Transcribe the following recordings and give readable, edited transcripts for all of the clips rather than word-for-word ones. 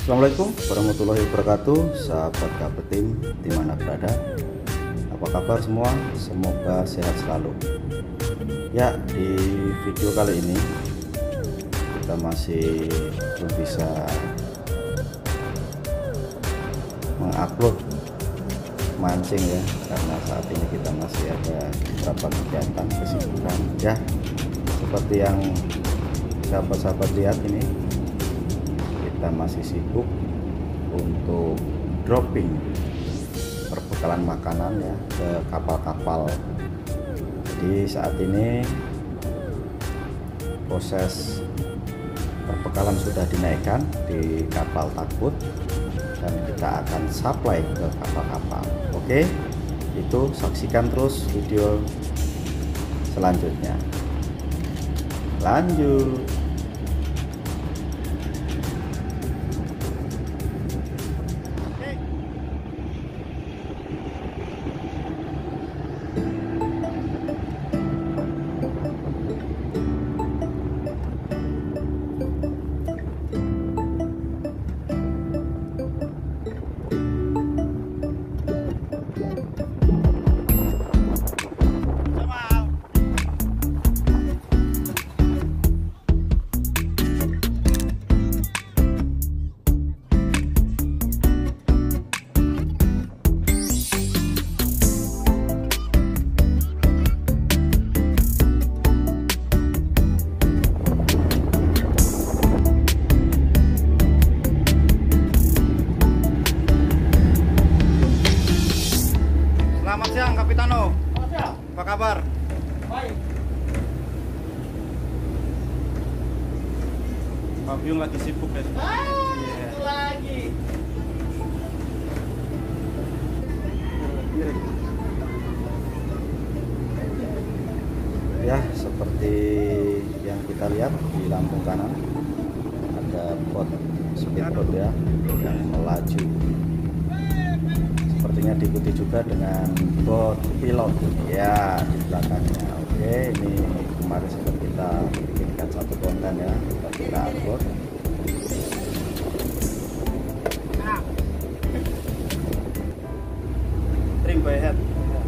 Assalamualaikum warahmatullahi wabarakatuh, sahabat Kapetim dimana berada. Apa kabar semua? Semoga sehat selalu. Ya, di video kali ini kita masih belum bisa mengupload mancing ya, karena saat ini kita masih ada beberapa kegiatan kesibukan ya. Seperti yang sahabat-sahabat lihat ini, kita masih sibuk untuk dropping perbekalan makanan ya ke kapal-kapal. Jadi saat ini proses perbekalan sudah dinaikkan di kapal takbut dan kita akan supply ke kapal-kapal. Oke, itu saksikan terus video selanjutnya. Lanjut. Selamat siang Kapitano. Selamat siang. Apa kabar? Baik. Pak Byung lagi sibuk ya? Itu lagi. Ya, seperti yang kita lihat di Lampung kanan ada bot speedboat ya yang melaju. Sepertinya diikuti juga dengan bot pilot ya di belakangnya. Oke, ini kemarin sempat kita bikinkan satu konten ya, kita upload. Trim by head.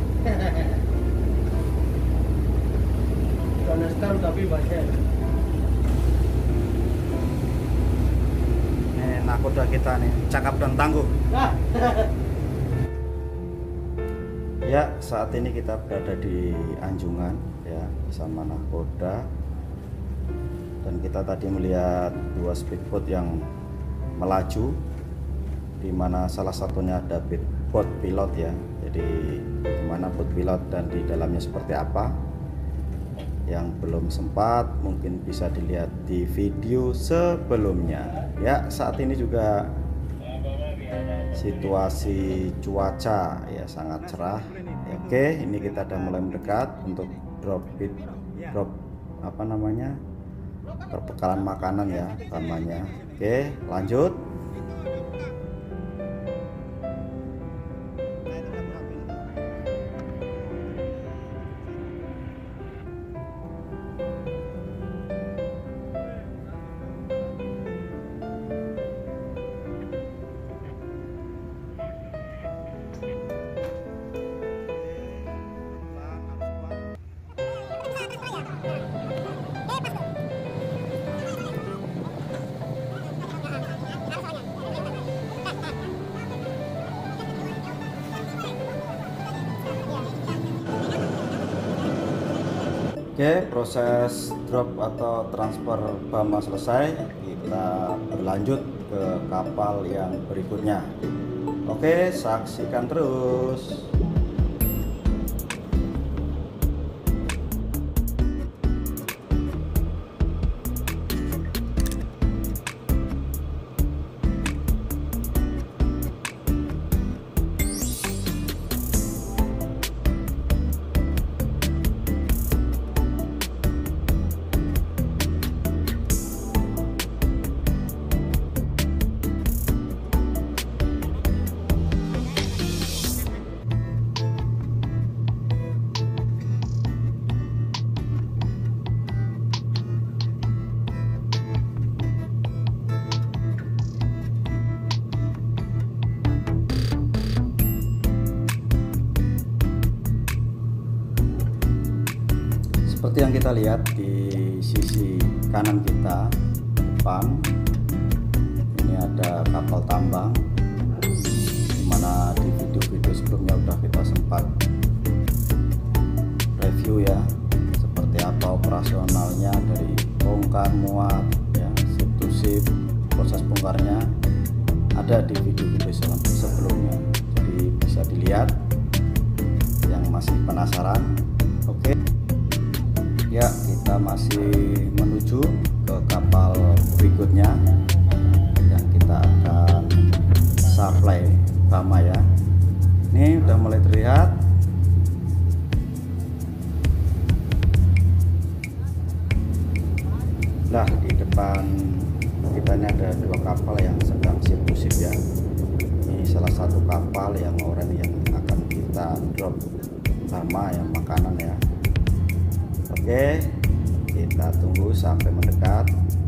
Bukan stem tapi basket. Ini nakoda kita nih, cakap dan tangguh. Nah. Ya, saat ini kita berada di Anjungan ya bersama nakoda, dan kita tadi melihat dua speedboat yang melaju, di mana salah satunya ada bot pilot ya. Jadi bagaimana bot pilot dan di dalamnya seperti apa, yang belum sempat mungkin bisa dilihat di video sebelumnya. Ya, saat ini juga situasi cuaca ya sangat cerah. Oke, ini kita sudah mulai mendekat untuk drop apa namanya, perbekalan makanan ya utamanya. Oke, lanjut. Oke, proses drop atau transfer bama selesai, kita berlanjut ke kapal yang berikutnya. Oke, saksikan terus. seperti yang kita lihat di sisi kanan kita depan, ini ada kapal tambang, dimana di video-video sebelumnya udah kita sempat review ya, seperti apa operasionalnya dari bongkar muat ya, ship to ship, proses bongkarnya ada di video-video sebelumnya, jadi bisa dilihat yang masih penasaran. Oke ya, kita masih menuju ke kapal berikutnya yang kita akan supply Bama ya. Ini udah mulai terlihat. Nah, di depan kita ini ada dua kapal yang sedang ship to ship ya. Ini salah satu kapal yang oranye yang akan kita drop Bama yang makanan ya. Oke, kita tunggu sampai mendekat.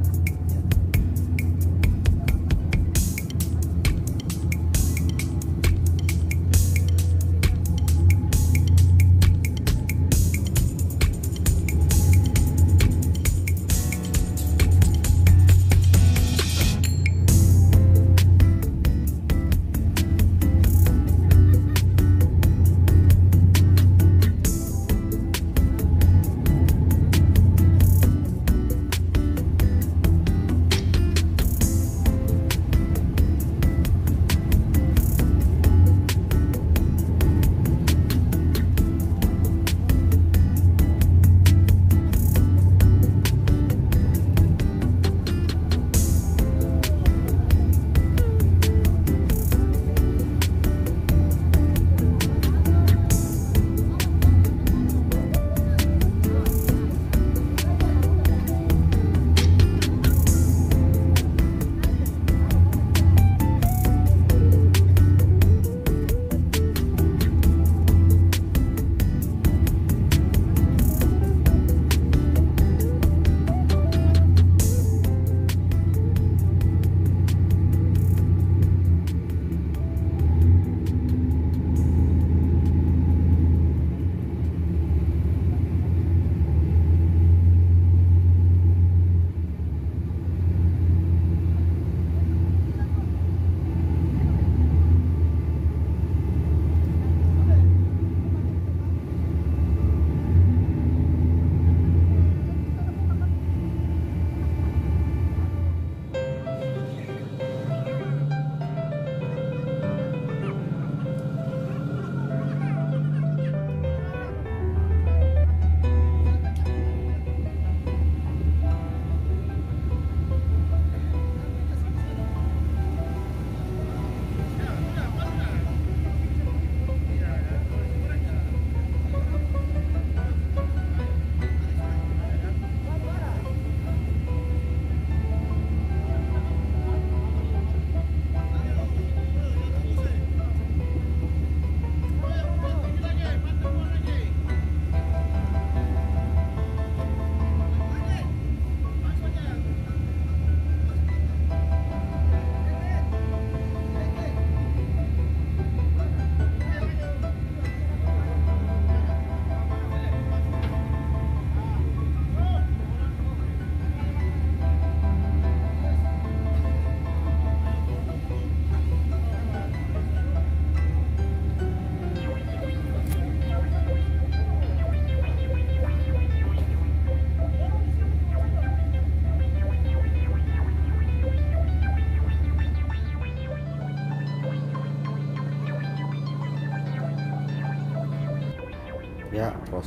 Ya,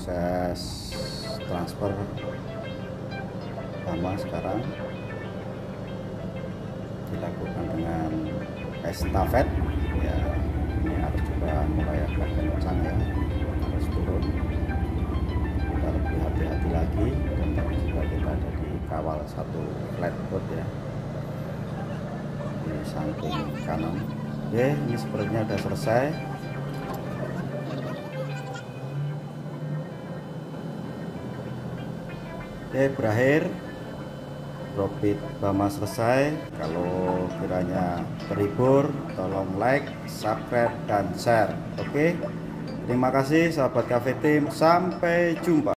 proses transfer Bama sekarang dilakukan dengan estafet ya. Ini harus juga mulai agak kencang ya, harus turun, kita lebih hati-hati lagi. Dan tadi juga kita ada di kawal satu flatboat ya, di samping kanan. Oke, ini sepertinya sudah selesai. Oke, berakhir, profit Bama selesai. Kalau kiranya terhibur, tolong like, subscribe, dan share. Oke, terima kasih sahabat Cafe Team, sampai jumpa.